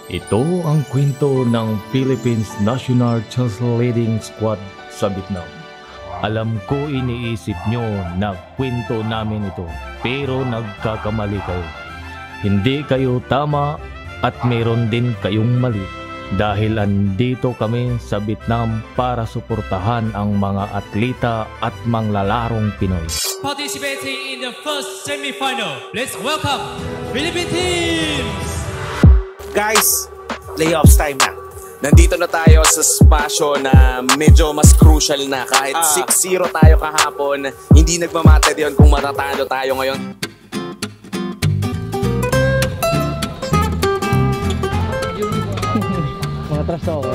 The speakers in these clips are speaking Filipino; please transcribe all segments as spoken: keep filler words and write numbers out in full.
Ito ang kwento ng Philippines National Cheerleading Squad sa Vietnam. Alam ko iniisip nyo na kwento namin ito, pero nagkakamali kayo. Hindi kayo tama at meron din kayong mali. Dahil andito kami sa Vietnam para suportahan ang mga atleta at manglalarong Pinoy. Participating in the first semi-final, let's welcome Philippine teams! Guys, playoffs time na. Nandito na tayo sa spasyo na medyo mas crucial na. Kahit uh, six zero tayo kahapon, hindi nagmamatter yun kung matatalo tayo ngayon. Mga trash ako.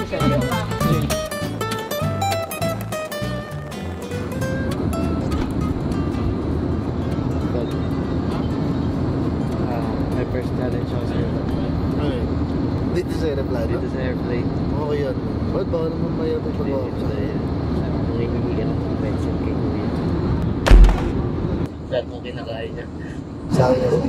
My first challenge ako sa'yo. Okay. Dito sa airplane? Dito sa airplane. Okay yan. Ba't ba naman maya may pag-awap sa'yo? Nangihingi ka ng convention kay Kuya. Saan mo kinakain niya? Sa akin yung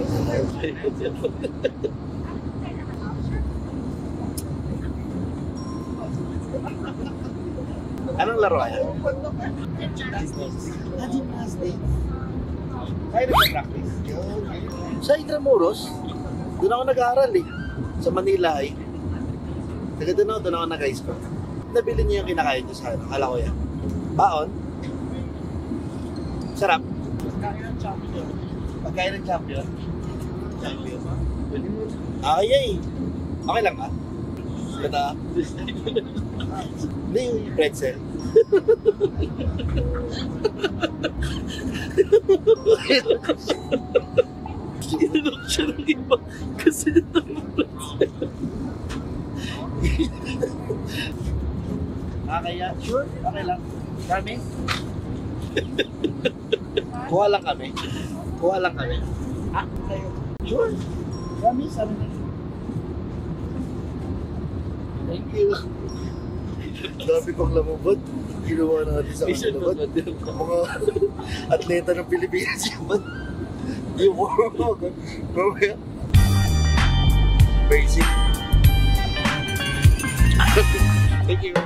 Anong laro kaya? gymnastics. Ah, gymnastics. Kaya nag-practice? Sa Intramuros, doon ako nag-aaral eh. Sa Manila eh. Taga doon ako, doon ako nag-high school. Nabili niya yung kinakain niya sa akin. Akala ko yan. Baon. Sarap. Pagkain ng champion. Pagkain ng champion. Champion. Ah, yay. Okay lang ba? Ganda. Hindi yung pretzel. Inalok siya ng iba kasi ito yung pretzel. Kaya, sure? Okay lang. Kami? Kuha lang kami. Kuha lang kami. Ah, kayo. Sure? Kami, sabi na. Thank you. Dami pang lamubot. Ginawa natin sa kanilabot. Mga atleta ng Pilipinas yaman. Yung mga mamaya. Basic. Thank you.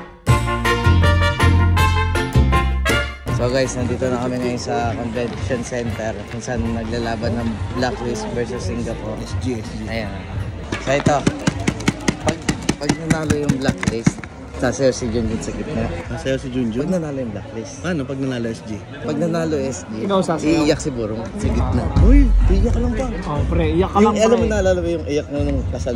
So guys, nandito na kami ngayon sa convention center kung saan naglalaban ng Blacklist versus Singapore. S G, S G. Ayan. So ito, pag, pag nanalo yung Blacklist, sasayaw si Junjun sa gitna. Sasayaw si Junjun? Pag nanalo yung Blacklist. Paano pag nanalo S G? Pag nanalo S G, ikaw sasayaw? iiyak si Burong sa gitna. Uy, iiyak ka lang pa. Oh, pre, iyak ka lang pa. Alam mo, naalala mo yung iyak mo nung kasal.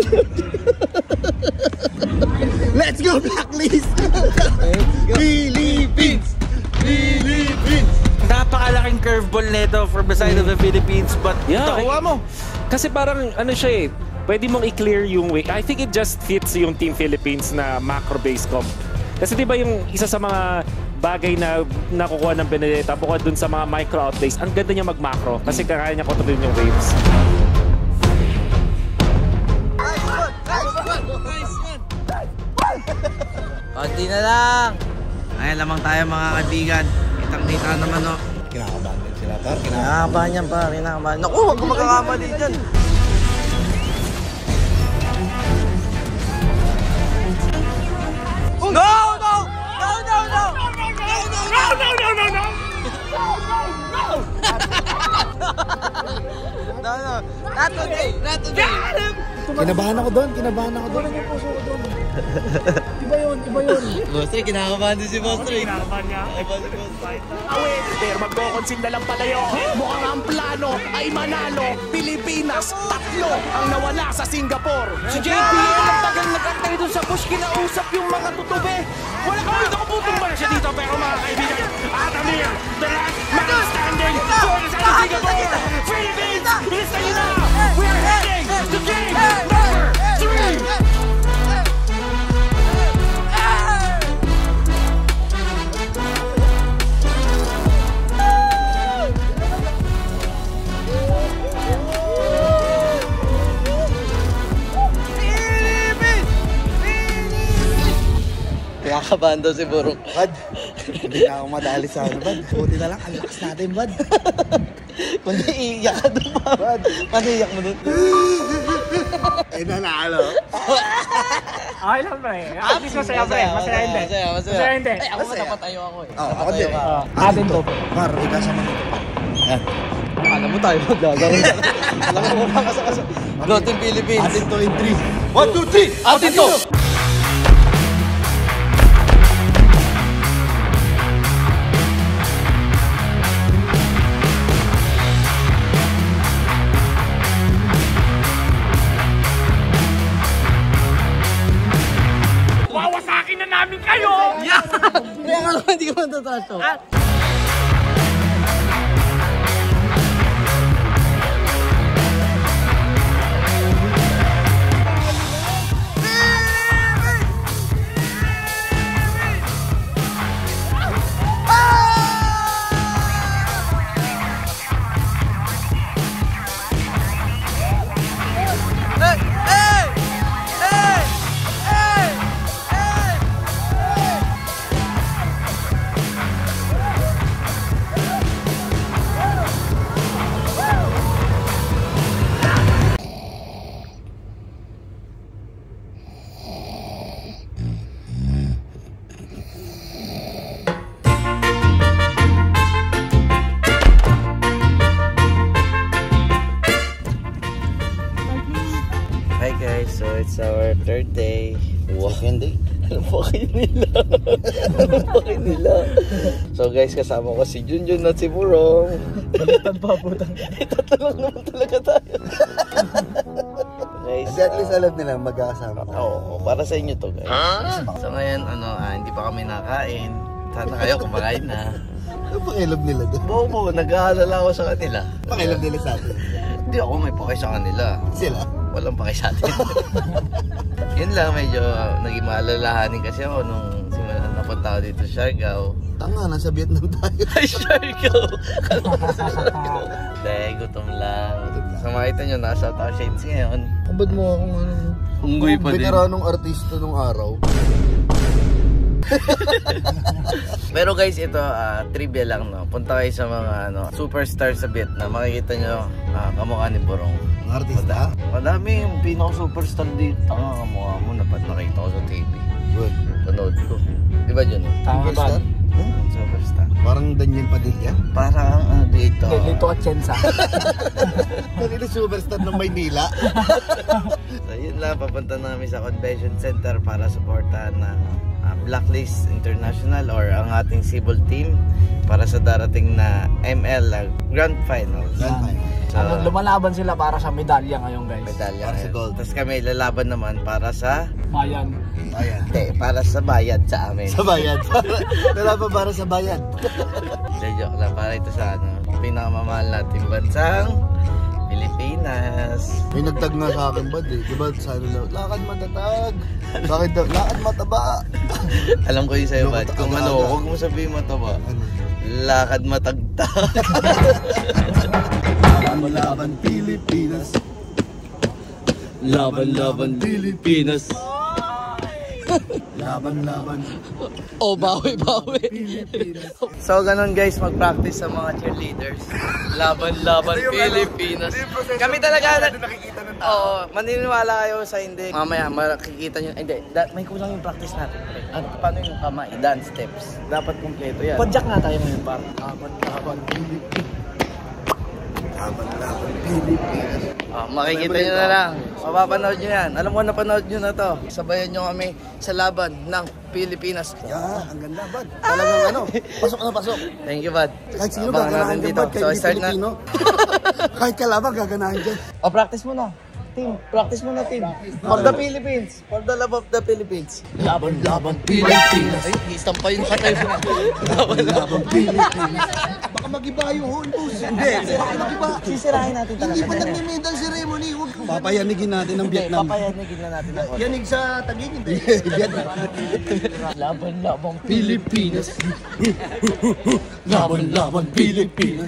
Let's go Blacklist! Philippines! Philippines! Napakalaking curveball nito from the side of the Philippines, but yeah, nakuha mo. Kasi parang ano siya eh, pwede mong i-clear yung way. I think it just fits yung Team Philippines na macro-based comp. Kasi di ba yung isa sa mga bagay na nakukuha ng Benedetta bukod dun sa mga micro outlays, ang ganda niya mag-macro kasi kaya niya kontrolin yung waves. Konti na lang! Ayan lamang tayo mga kaibigan. Kitang-kita naman no. Kinakabahan din sila par. Kinakabahan yan pa, kinakabahan. Naku, huwag ko magkakamali dyan. No! No! No! No! No! No! No! No! No! No! No! No! No! Not today! Not today! Kinabahan ako doon, kinabahan ako doon. Ano yung puso ko doon? Iba yun, iba yun. Boss, kinakabahan din si Boss. Kinakabahan niya? Awit, pero magkoconsin na lang pala yun. Mukhang ang plano ay manalo. Pilipinas, tatlo ang nawala sa Singapore. Si J P L ang tagal nagkantay doon sa bush, kinausap yung mga tutube. Wala kang dito, kaputong ba na siya dito, pero mga kaibigan, at Amir, the last man standing for the side of Singapore. Philippines, listen nyo na! We are heading to game number three! Kinakabahan daw si Burong. Bad, hindi na ako madali sa ano, Bad. Buti na lang, ang lakas natin, Bad. Kundi iiyak ka doon pa. Bad, Paano iiyak mo doon? Eh, nanalo. Okay lang, pre. At least masaya, pre. Masaya hindi. Masaya, masaya. Masaya hindi. Ay, ako matapatayo ako eh. Oo, ako din. Oh, atin to. Par, ikasama nito. Yan. Alam mo tayo magagawin. Alam mo kung makasakasa. Go Team Philippines. Atin to in three. one, two, three! Atin to! Wawasakin na namin kayo! Kaya nga naman hindi ka matataso. Hi guys, so it's our third day. Second day? Ano po kayo nila? Ano po kayo nila? So guys, kasama ko si Junjun at si Burong. Balitan pa po tayo. Tatlo lang naman talaga tayo. Guys, At least alam nila magkakasama. oo, para sa inyo to guys. So ngayon, ano, ah, hindi pa kami nakain. Sana kayo kumakain na. Ano pakialam nila doon? Bobo, nag-aalala ako sa kanila. Pakialam nila sa atin. Hindi ako may pakay sa kanila. Sila? Walang pakay sa atin. Yun lang, medyo uh, naging maalalahanin kasi ako nung simulan napunta ako dito sa Siargao. Tanga, nasa Vietnam tayo. Ay, Siargao! Dahil gutom lang. So makita nyo, nasa Tower Shades ngayon. Abad mo akong ano? Unggoy pa din. Veteranong artista nung araw. Pero guys, ito uh, trivia lang, no. Punta kayo sa mga ano, superstar sa Vietnam. Makikita nyo uh, kamukha ni Burong. Ang artista? Madami yung pinaka-superstar dito. Tanga kamukha mo, dapat nakita ko sa T V. Good. Panood ko. Di ba dyan? Tama ba? Superstar? Hmm, superstar. Parang Daniel Padilla. Parang ano dito. Dito at Chensa. Kanina superstar ng Maynila. So yun lang, papunta namin sa convention center para supportahan ng uh, Blacklist International or ang ating civil team para sa darating na M L uh, Grand Finals. Grand Finals. So, Ano, lumalaban sila para sa medalya ngayon, guys. medalya. Para sa ngayon. gold. Tapos kami lalaban naman para sa Bayan. Bayan. Hindi, para sa bayad sa amin. Sa bayan. Wala pa para sa bayan. Joke lang, para ito sa ano, pinakamamahal nating bansang Pilipinas. May nagtag nga sa akin ba eh. Diba sa ano daw, lakad matatag. Bakit daw, lakad mataba. Alam ko yung sa'yo, Loko, Bad. Kung aga-aga. ano, huwag mo sabihin mataba. Ano? Lakad matagta. Laban Pilipinas. Laban-laban Pilipinas. Laban-laban O, bawi-bawi. So, ganun guys, mag-practice sa mga cheerleaders. Laban-laban Pilipinas. Kami talaga, nakikita ng oo, maniniwala kayo sa hindi. Mamaya, makikita nyo, hindi, da, may kulang yung practice natin. Ano, paano yung kamay, dance steps. Dapat kumpleto yan. Padjak nga tayo ngayon, par. Laban Pilipinas. Laban-laban Pilipinas. Oh, makikita nyo na lang. Mapapanood nyo yan. Alam mo, napanood nyo na to. Sabayan nyo kami sa laban ng Pilipinas. Yeah, ang ganda, Bad. Talagang ano, pasok na pasok. Thank you, Bad. Kahit sino Abangan gaganahan natin dyan, dito. Bad. Kahit So, hindi start na. Pilipino. Kahit kalaban, gaganahan dyan. O, practice mo na. Team, practice mo na, team. For the Philippines. For the love of the Philippines. Laban-laban Pilipinas. Ay, isang pa yung katay mo. Laban Pilipinas. Baka mag-iba yung whole boost. Hindi, mag-iba. Sisirahin natin talaga. Hindi pa nagme-medal ceremony. Huwag papayanigin natin ng Vietnam. Papayanigin na natin ako. Yanig sa Taguig, hindi. Vietnam. Laban-labang Pilipinas. Laban-laban Pilipinas.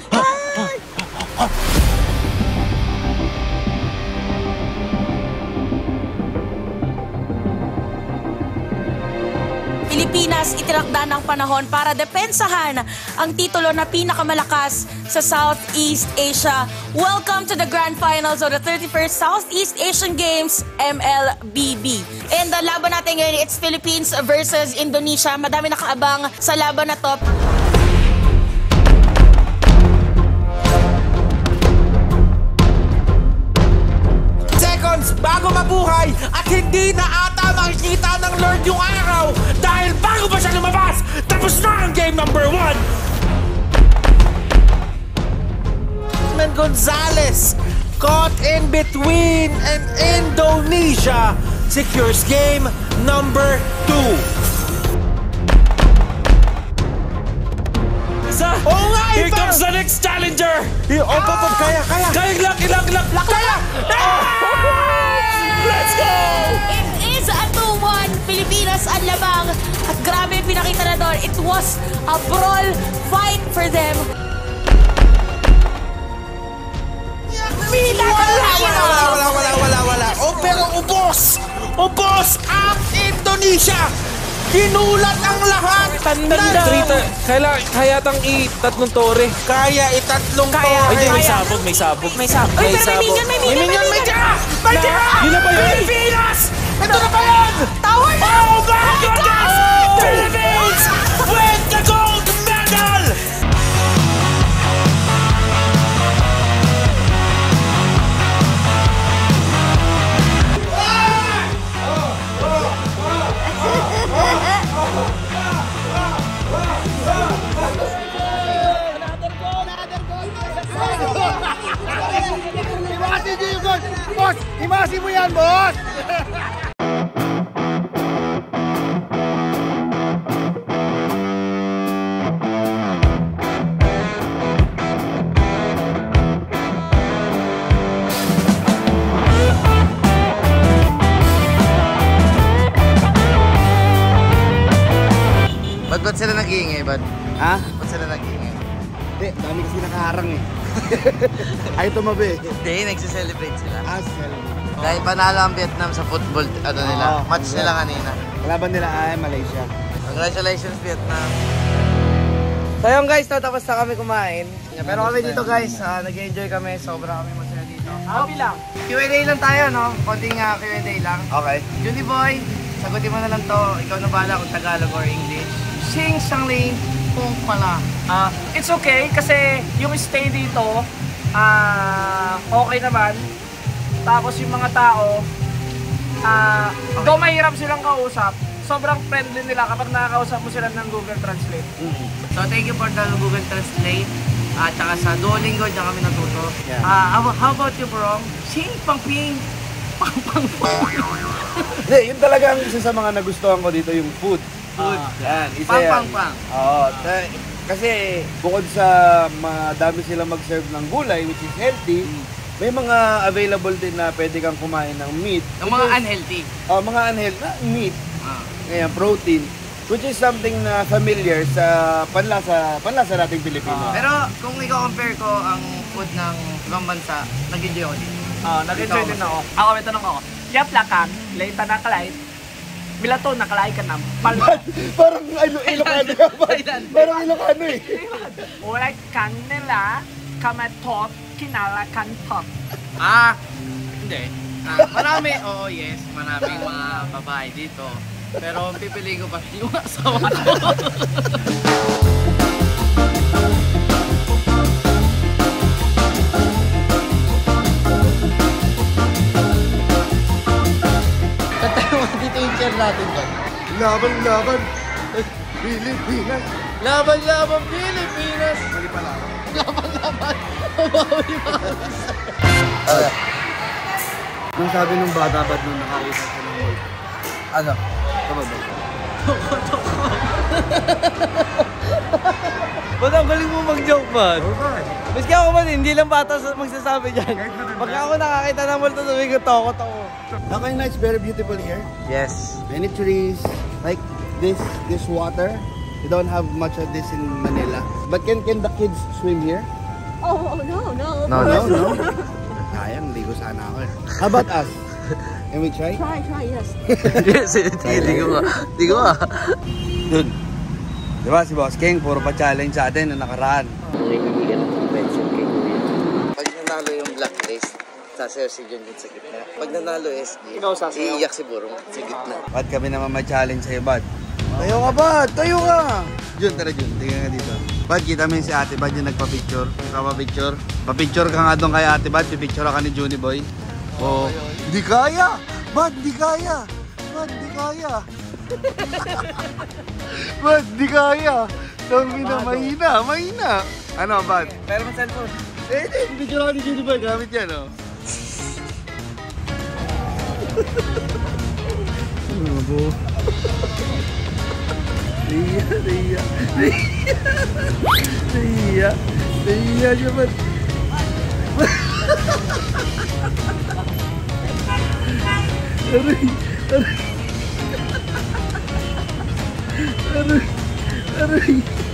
Pilipinas. Pilipinas itinakda ng panahon para depensahan ang titulo na pinakamalakas sa Southeast Asia. Welcome to the Grand Finals of the thirty-first Southeast Asian Games, M L B B. And the laban natin ngayon, it's Philippines versus Indonesia. Madami nakaabang sa laban na to. Bago mabuhay at hindi na ata makikita ng Lord yung araw dahil bago pa siya lumabas, tapos na ang game number one. And Gonzalez caught in between and Indonesia secures game number two. Oh nga, here comes the next challenger! Here, oh, oh, oh, kaya, kaya! Kaya, ilang, ilang, ilang! Kaya! Let's go! It is a two one. Pilipinas ang labang. At grabe pinakita na doon. It was a brawl fight for them. Wala, wala, wala, wala, wala, wala, wala. Oh, pero ubos! Ubos ang Indonesia! Ginulat ang lahat! Tanda! Kaya, kaya tang i-tatlong tore. Kaya itatlong tore. Ay, hindi, may sabog, may sabog. May sabog. Ay, pero may minion, may minion, may minion. May tira! May tira! Yun na ba yun? Pilipinas! Ito na ba yun? Tower na! Oh my goodness! Philippines with the gold medal! Himasi niyo yung goal! Boss! Himasi mo yan, boss! Ba't ba't sila nag-iingay, ba't? Ha? Ba't sila nag-iingay? Hindi, dami kasi nakaharang eh. Ay, tumabi. Hindi, nagsiselebrate sila. Ah, celebrate. Dahil panalo ang Vietnam sa football, ano nila, Oo, match yeah. nila kanina. Kalaban nila ay Malaysia. Congratulations, Vietnam. So yun guys, natapos na kami kumain. Pero kami dito guys, uh, nag-enjoy kami. Sobra kami masaya dito. Happy lang. Q and A lang tayo, no? Konting uh, Q and A lang. Okay. Julie Boy, sagutin mo na lang to. Ikaw na bahala kung Tagalog or English. Sing Sangling Pong pala. Ah, it's okay kasi yung stay dito, ah, okay naman. Tapos yung mga tao, ah, though mahirap silang kausap, sobrang friendly nila kapag nakakausap mo sila ng Google Translate. Mm-hmm. So thank you for the Google Translate. At saka sa Duolingo, diyan kami natuto. Yeah. Ah, how, how about you, bro? Sing Pang Ping Pang Pang Pang. Hindi, yun talaga ang isa sa mga nagustuhan ko dito, yung food. Food. Yan, isa Pang yan. Pang Pang. Oo. ta- Kasi bukod sa madami silang mag-serve ng gulay, which is healthy, may mga available din na pwede kang kumain ng meat. Yung mga unhealthy. Oh, mga unhealthy na meat. Ah. Ngayon, protein. Which is something na familiar sa panlasa, panlasa nating Pilipino. Pero kung i-compare ko ang food ng ibang bansa, nag-enjoy ako dito. Ah, nag-enjoy din ako. Ako, may tanong ako. Yap lakan, laita na kalait, bilato na kalay ka nam. Palma. Parang ilo Ilocano ka ba? Parang Ilocano eh. Ulay kanila, kamatot, kinalakan pot. Ah, hindi. Ah, marami, oo, yes, maraming mga babae dito. Pero pipili ko pa yung asawa ko. Kantay mo dito yung chair natin ba? Laban, laban. Pilipinas. Laban, laban, Pilipinas! Mali pala. Laban, laban, mabawi mga Okay. Nung sabi nung bata, ba't nung nakakita ko ng mall? Ano? Tama ba? Ba't ang galing mo mag-joke ba? Maski ako man, hindi lang bata magsasabi dyan. Pagka ako nakakita ng multo, sabi ko, toko, toko. Okay, nice, very beautiful here. Yes. Many trees, like this, this water. You don't have much of this in Manila. But can can the kids swim here? Oh, no, no. No, No, no. Sayang, ligo sana ako eh. How about us? Can we try? Try, try, yes. Yes, hindi ko nga. Hindi ko nga. Dun. Di ba si Boss King, puro pa challenge sa atin na nakaraan. Nangingigan ng convention kay Kuya. Pag nanalo yung blacklist, sasayaw si Junjun sa gitna. Pag nanalo S G, iiyak si Burong sa gitna. Ba't kami naman may challenge sa'yo, Bad? Tayo ka, Bad! Tayo ka! Jun, tara Jun, tingnan ka dito. Bad, kita mo yung si Ate Bad yung nagpa-picture. Nagpa-picture. Pa-picture ka nga doon kay Ate Bad, pipicture ka ni Juni Boy. Oh, hindi kaya! Bad, hindi kaya! Bad, hindi kaya! Bad, hindi kaya! Tawag na, mahina, mahina! Ano, Bad? Pero mo cellphone. Eh, hindi, pipicture ka ni Juni Boy, gamit yan, oh. Ano po? Iya, iya, iya, iya, iya, Bad. Aray, aray. Aray, aray.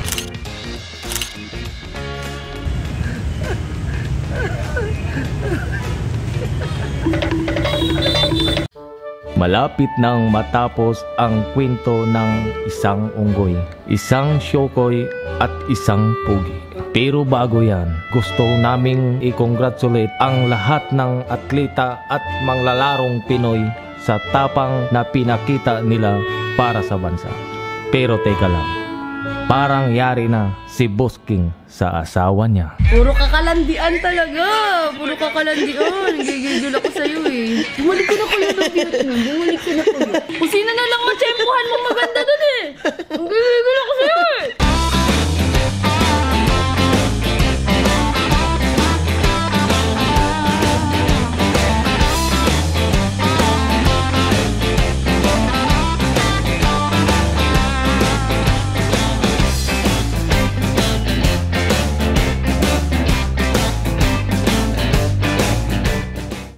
Malapit nang matapos ang kwento ng isang unggoy, isang syokoy at isang pugi. Pero bago yan, gusto naming i-congratulate ang lahat ng atleta at manglalarong Pinoy sa tapang na pinakita nila para sa bansa. Pero teka lang, parang yari na si Boss King sa asawa niya. Puro kakalandian talaga. Puro kakalandian. Gigigil ako sa'yo eh. Bumalik ko na kayo ng Vietnam. Bumalik ko na